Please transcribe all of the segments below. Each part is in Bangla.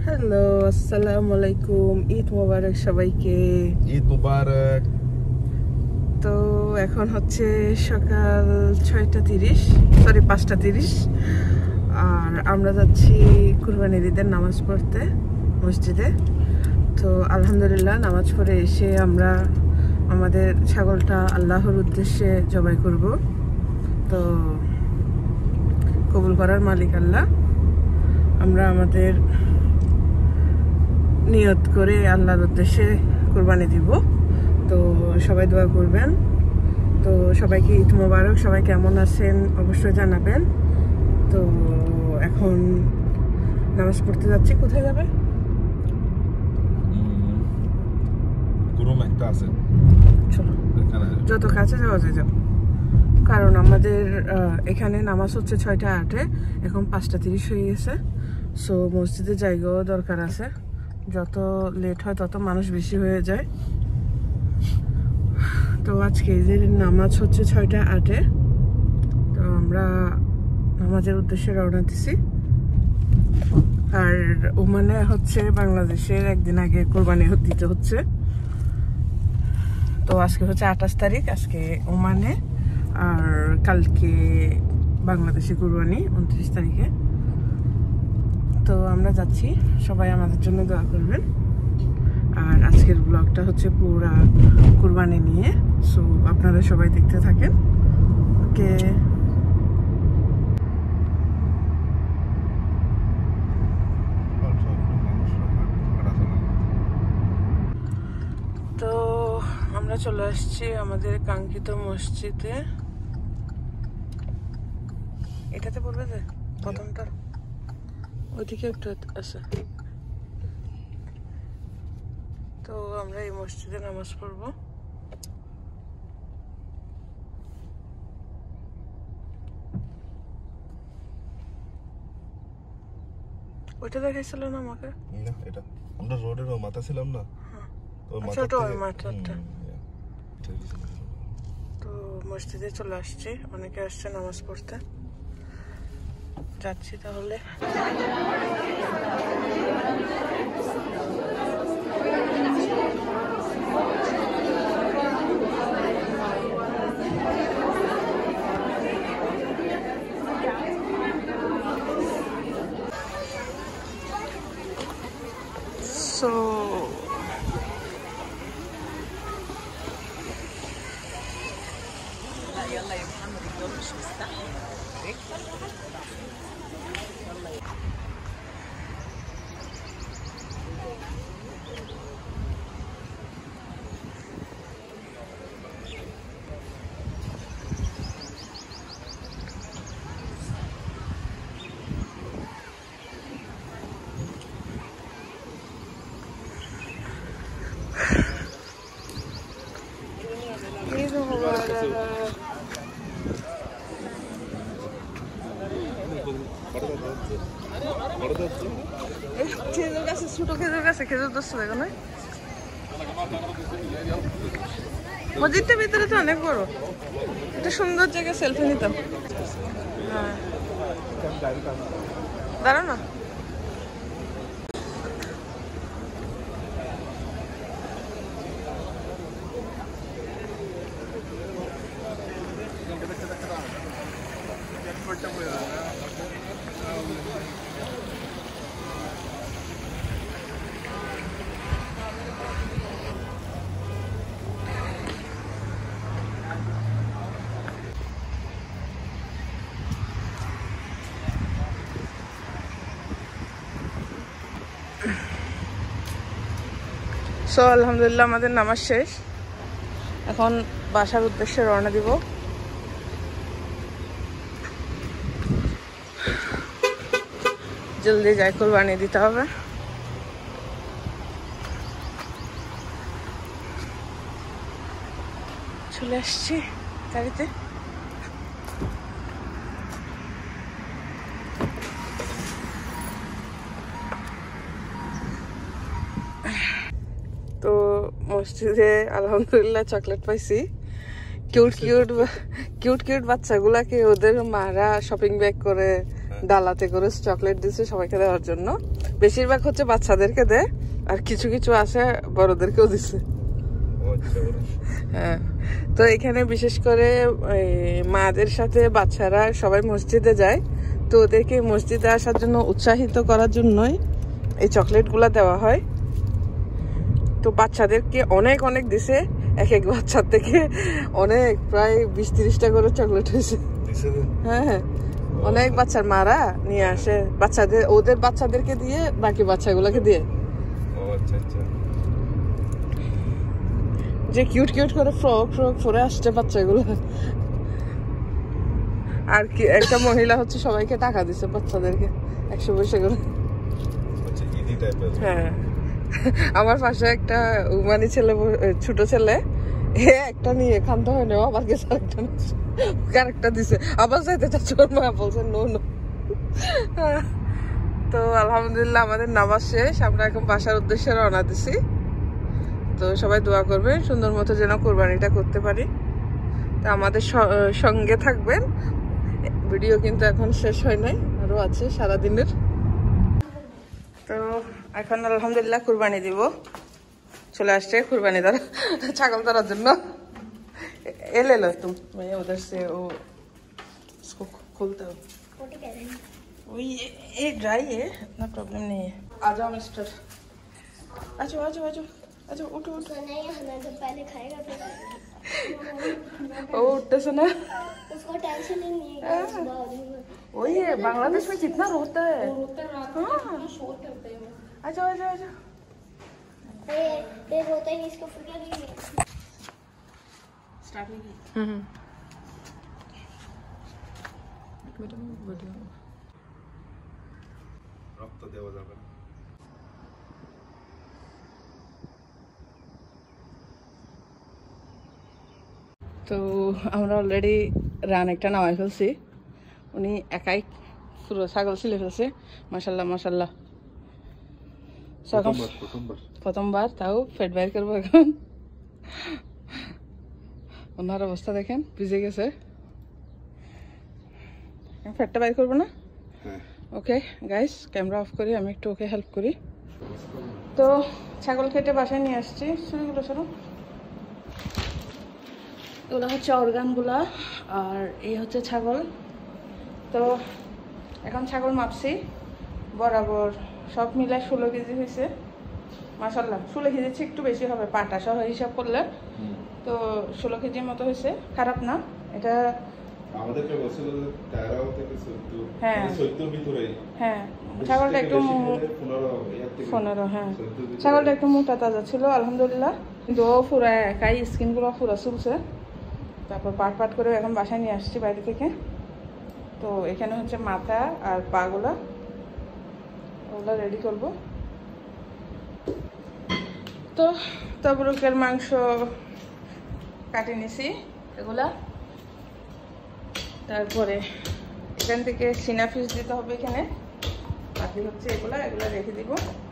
হ্যালো, আসসালামু আলাইকুম। ঈদ মোবারক সবাইকে। ঈদ মোবারক। তো এখন হচ্ছে সকাল 6:30, সরি 5:30, আর আমরা যাচ্ছি কুরবানির ঈদের নামাজ পড়তে মসজিদে। তো আলহামদুলিল্লাহ নামাজ পড়ে এসে আমরা আমাদের ছাগলটা আল্লাহর উদ্দেশ্যে জবাই করব। তো কবুল করার মালিক আল্লাহ। আমরা আমাদের নিয়ত করে আল্লাহর উদ্দেশ্যে কুরবানি দিব। তো সবাই দোয়া করবেন। তো সবাইকে ঈদ মোবারক। সবাই কেমন আছেন অবশ্যই জানাবেন। তো এখন নামাজ পড়তে যাচ্ছি। কোথায় যাবে? গুরুম একটা আছে, চলো যত কাছে যাওয়া যায় যাও। কারণ আমাদের এখানে নামাজ হচ্ছে 6:08, এখন 5:30 হয়ে গেছে। সো মসজিদে জায়গাও দরকার আছে। যত লেট হয় তত মানুষ বেশি হয়ে যায়। তো আজকে যে নামাজ হচ্ছে 6:08, তো আমরা নামাজের উদ্দেশ্যে রওনা দিছি। আর ওমানে হচ্ছে বাংলাদেশের একদিন আগে কোরবানি দিতে হচ্ছে। তো আজকে হচ্ছে 28 তারিখ, আজকে ওমানে, আর কালকে বাংলাদেশে কোরবানি 29 তারিখে। তো আমরা যাচ্ছি, সবাই আমাদের জন্য দোয়া করবেন। আর আজকের ব্লগটা হচ্ছে পুরা কুরবানি নিয়ে। সো আপনারা সবাই দেখতে থাকেন। ওকে। তো আমরা চলে আসছি আমাদের কাঙ্ক্ষিত মসজিদে। এটাতে পড়বে যে প্রথমটা, ওইদিকে একটু আছে। তো আমরা এই মসজিদে নামাজ পড়বো। ওইটা দেখাইছিল না আমাকে? না, এটা আমরা রোডের মাথা ছিলাম না, ছোট মাথাটা। তো মসজিদে চলে আসছি, অনেকে আসছে নামাজ পড়তে। যাচ্ছি তাহলে। So يلا يا محمد اليوم مش مستحمل هيك. খেজুর গাছে, ছোট খেজুর গাছে খেজুর ধরছে দেখো না। মসজিদটার ভিতরে তো অনেক বড়, একটা সুন্দর জায়গায় সেলফি নিতাম। হ্যাঁ দাঁড়াও না। সো আলহামদুলিল্লাহ আমাদের নামাজ শেষ, এখন বাসার উদ্দেশ্যে রওনা দিব। জলদি যাই, কুরবানি দিতে হবে। চলে আসছি গাড়িতে। তো মসজিদে আলহামদুলিল্লাহ চকলেট পাইছি। কিউট কিউট বাচ্চাগুলাকে ওদের মারা শপিং ব্যাগ করে ডালাতে করে চকলেট দিচ্ছে সবাইকে দেওয়ার জন্য। বেশিরভাগ হচ্ছে বাচ্চাদেরকে দেয়, আর কিছু কিছু আছে বড়দেরকেও দিচ্ছে। হ্যাঁ, তো এখানে বিশেষ করে মাদের সাথে বাচ্চারা সবাই মসজিদে যায়, তো ওদেরকে মসজিদে আসার জন্য উৎসাহিত করার জন্যই এই চকলেটগুলা দেওয়া হয়। তো বাচ্চাদেরকে অনেক অনেক দিছে, এক এক বাচ্চার থেকে অনেক, প্রায় 20-30টা করে চকলেট হয়েছে। হ্যাঁ হ্যাঁ, অনেক বাচ্চার মারা নিয়ে আসে বাচ্চাদের, ওদের বাচ্চাদেরকে দিয়ে বাকি বাচ্চাগুলোকে দিয়ে। যে কিউট কিউট করে ফ্রক পরে আসছে বাচ্চাগুলো। আর কি একটা মহিলা হচ্ছে সবাইকে টাকা দিচ্ছে বাচ্চাদেরকে 100 পয়সা করে। হ্যাঁ, আমার পাশে একটা উমানি ছেলে, ছোট ছেলে, একটা নিয়ে খান্ত হয় না, আবার গেছে আরেকটা দিছে, আবার যাইতে চাচ্ছে, ওর মা বলছে নো নো। তো আলহামদুলিল্লাহ আমাদের নামাজ শেষ, আমরা এখন বাসার উদ্দেশ্যে রওনা দিছি। তো সবাই দোয়া করবেন সুন্দর মতো যেন কোরবানিটা করতে পারি। তো আমাদের সঙ্গে থাকবেন, ভিডিও কিন্তু এখন শেষ হয় নাই, আরো আছে সারাদিনের। তো এখন আলহামদুলিল্লাহ কুরবানি দিব, চলে আসছে কুরবানি ধরা, ছাগল ধরার জন্য। এলে लो तुम, मैं उधर से वो इसको खोलता हूँ। वही ये ड्राई है, इतना प्रॉब्लम नहीं है। आ जाओ मिस्टर, आ जाओ आ जाओ आ जाओ आ जाओ, उठो उठो। नहीं, तो पहले खाएगा फिर वो उठते से ना, उसको टेंशन ही नहीं है। वही है, बांग्लादेश में कितना रोता है। शोर करते हैं। आ जाओ आ जाओ आ जाओ। ये रोता ही नहीं, इसको फिक्र नहीं है। स्टार्ट नहीं की। রক্ত দেওয়া যাবে না। তো আমরা অলরেডি রান একটা নামাই ফেলছি, উনি একাই পুরো ছাগল ছিলে ফেলছে। মাশাল্লাহ মাশাল্লাহ, প্রথমবার, তাও ফেট বাইর করবো এখন। ওনার অবস্থা দেখেন, ভিজে গেছে। ফেটটা বাইর করবো না? ওকে গাইস, ক্যামেরা অফ করি, আমি একটু ওকে হেল্প করি। তো ছাগল কেটে বাসায় নিয়ে আসছি, শুরুগুলো শুরু। এগুলো হচ্ছে অর্গানগুলা, আর এই হচ্ছে ছাগল। তো এখন ছাগল মাপছি, বরাবর সব মিলায় 16 কেজি হয়েছে। মাশাল্লাহ 16 কেজি, একটু বেশি হবে পাটা সহ হিসাব করলে। তো 16 কেজির মতো হয়েছে, খারাপ না এটা। আমাদেরকে বলছিল যে 13 থেকে 14, হ্যাঁ 14 ভিতরে। হ্যাঁ, ছাগলটা একটু 15, হ্যাঁ ছাগলটা একটু মোটা তাজা ছিল আলহামদুলিল্লাহ। কিন্তু ও পুরা একাই, স্কিনগুলো পুরো চুলছে। তারপর পাট করে এখন বাসায় নিয়ে আসছি বাইরে থেকে। তো এখানে হচ্ছে মাথা আর পাগুলা, ওগুলো রেডি করব। তো তবরুকের মাংস কাটে নিছি এগুলা। তারপরে এখান থেকে সিনা ফিস দিতে হবে এখানে, বাকি হচ্ছে এগুলা রেখে দিব।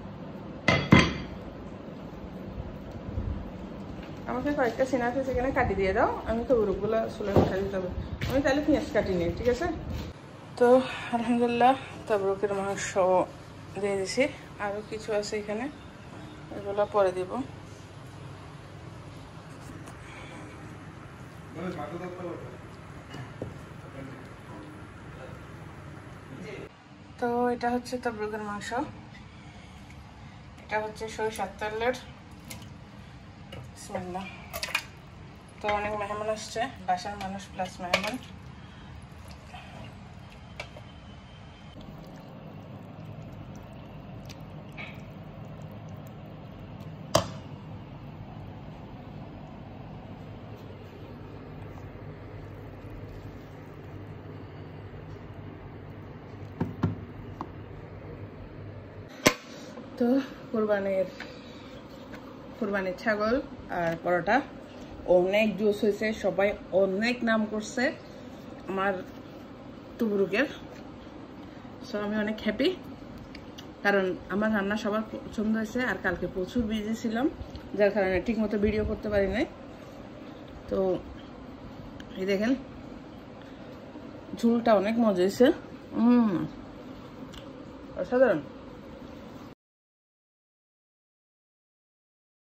আমাকে কয়েকটা সিনা ফিস এখানে কাটি দিয়ে দাও, আমি তবরুকগুলো চুলে উঠা দিতে হবে। আমি তাহলে পেঁয়াজ কাটি নিই, ঠিক আছে? তো আলহামদুলিল্লাহ তবরুকের মাংস দিয়ে দিছি, আরও কিছু আছে এখানে, এগুলো পরে দিব। তো এটা হচ্ছে তবরুকের মাংস, এটা হচ্ছে সরিষার তেলের। বিসমিল্লাহ। তো অনেক মেহমান আসছে, বাসার মানুষ প্লাস মেহমান। তো কুরবানির ছাগল আর পরোটা অনেক জোস হয়েছে, সবাই অনেক নাম করছে আমার তবরুকের। সো আমি অনেক হ্যাপি, কারণ আমার রান্না সবার পছন্দ হয়েছে। আর কালকে প্রচুর বিজি ছিলাম, যার কারণে ঠিক মতো ভিডিও করতে পারি নাই। তো এই দেখেন ঝুলটা অনেক মজা হয়েছে, অসাধারণ।